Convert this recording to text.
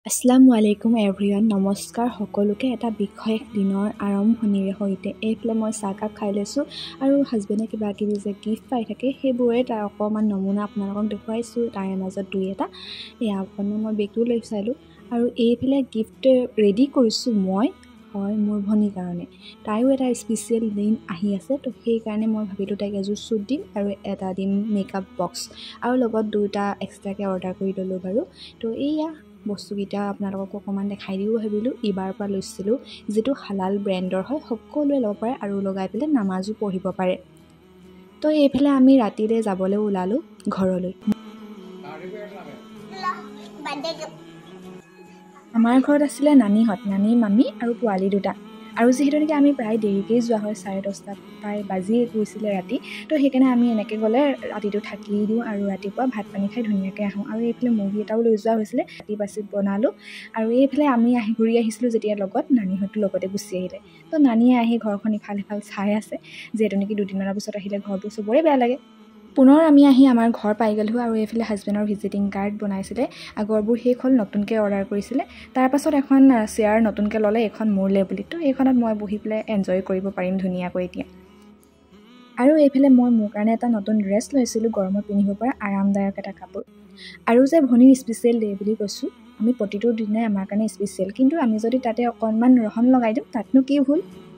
আসসালামু আলাইকুম এভৰিৱান নমস্কাৰ সকলোকে এটা বিশেষ দিনৰ আৰম্ভণিৰে সৈতে এইফালে মই চাহকাপ খাই লৈছোঁ আৰু হাজবেণ্ডে কিবা কিবি যে গিফ্ট পাই থাকে সেইবোৰে তাৰ অকণমান নমুনা আপোনালোকক দেখুৱাইছোঁ তাৰে মাজত দুই এটা এয়া অকণমান মই বেগটো লৈ চালোঁ আৰু এইফালে গিফ্ট ৰেডি কৰিছোঁ মই হয় মোৰ ভনীৰ কাৰণে তাইও এটা স্পেচিয়েল দিন আহি আছে তো সেইকাৰণে মই ভাবিলোঁ তাইক এযোৰ শ্বুট দিম আৰু এটা দিম মেকআপ বক্স আৰু লগত দুটা এক্সট্ৰাকৈ অৰ্ডাৰ কৰি ল'লোঁ বাৰু তো এইয়া বস্তুকেইটা আপোনালোকক অকণমান দেখাই দিও ভাবিলোঁ ইবাৰ পৰা লৈছিলোঁ যিটো হালাল ব্ৰেণ্ডৰ হয় সকলোৱে ল'ব পাৰে আৰু লগাই পেলাই নামাজো পঢ়িব পাৰে তো এইফালে আমি ৰাতিলৈ যাবলৈ ওলালোঁ ঘৰলৈ আমাৰ ঘৰত আছিলে নানী মামী আৰু পোৱালি দুটা আৰু যিহেতু নেকি আমি প্ৰায় দেৰিকেই যোৱা হয় 10:30 প্ৰায় বাজিয়ে গৈছিলে ৰাতি তো সেইকাৰণে আমি এনেকৈ গ'লে ৰাতিটো থাকি দিওঁ আৰু ৰাতিপুৱা ভাত পানী খাই ধুনীয়াকৈ আহোঁ আৰু এইফালে মুৰ্গী এটাও লৈ যোৱা হৈছিলে ৰাতি বাচি বনালোঁ আৰু এইফালে আমি ঘূৰি আহিছিলোঁ যেতিয়া লগত নানীহঁতো লগতে গুচি আহিলে তো নানীয়ে আহি ঘৰখন ইফাল সিফাল চাই আছে যিহেতু নেকি দুদিনমানৰ পিছত আহিলে ঘৰটো চবৰে বেয়া লাগে পুনৰ আমি আহি আমাৰ ঘৰ পাই গ'লোঁ আৰু এইফালে হাজবেণ্ডৰ ভিজিটিং কাৰ্ড বনাইছিলে আগৰবোৰ শেষ হ'ল নতুনকৈ অৰ্ডাৰ কৰিছিলে তাৰপাছত এখন চেয়াৰ নতুনকৈ ল'লে এইখন মোৰলৈ বুলি তো এইখনত মই বহি পেলাই এনজয় কৰিব পাৰিম ধুনীয়াকৈ এতিয়া আৰু এইফালে মই মোৰ কাৰণে এটা নতুন ড্ৰেছ লৈছিলোঁ গৰমত পিন্ধিব পৰা আৰামদায়ক এটা কাপোৰ আৰু যে ভনীৰ স্পেচিয়েল ডে বুলি কৈছোঁ আমি প্ৰতিটো দিনাই আমাৰ কাৰণে স্পেচিয়েল কিন্তু আমি যদি তাতে অকণমান ৰহন লগাই দিওঁ তাতনো কি ভুল